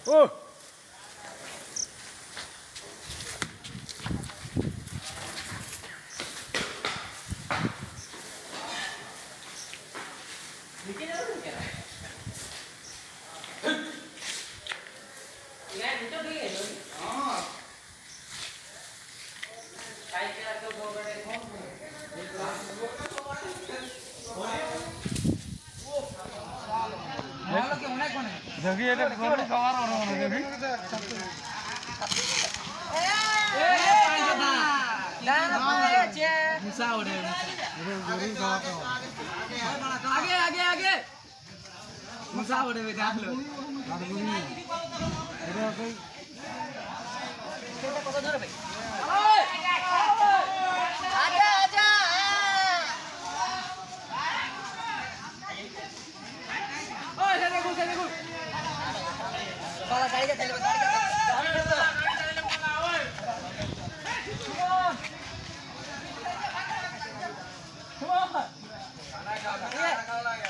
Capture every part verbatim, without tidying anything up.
ও देखिए এটা গরু খাওয়ার আর মনে দেখি এ এ পাঁচটা দানা পড়েছে মুসা ওরে গরু খাওয়া আগে আগে আগে মুসা ওরে দেখলো আর গরু এরা কই সেটা কত ধরে ভাই আজা আজা ওই সেটা দেখো সেটা দেখো बाला गाड़ी का चले गाड़ी का गाड़ी का चले बोला ओए सुमन खाना खा खाना खा लगा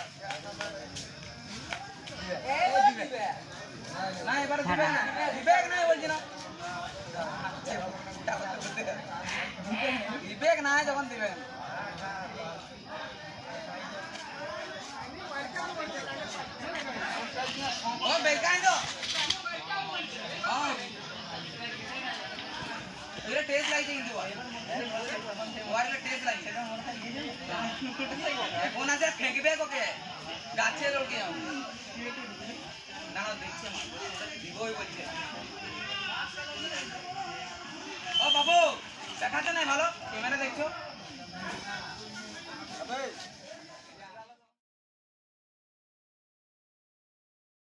ए दिबे না এবারে দিবে না দিবে না বলছি না দিবে না যখন দিবে ও বেকাই তো এটা টেস্ট লাগছে কিন্তু ওয়ারের টেস্ট লাগছে এখন আছে ফেকবে ওকে গাছে লড়কে যাও না না দেখছে দিবই বলছে ও বাবু দেখাতে নাই ভালো ক্যামেরা দেখছো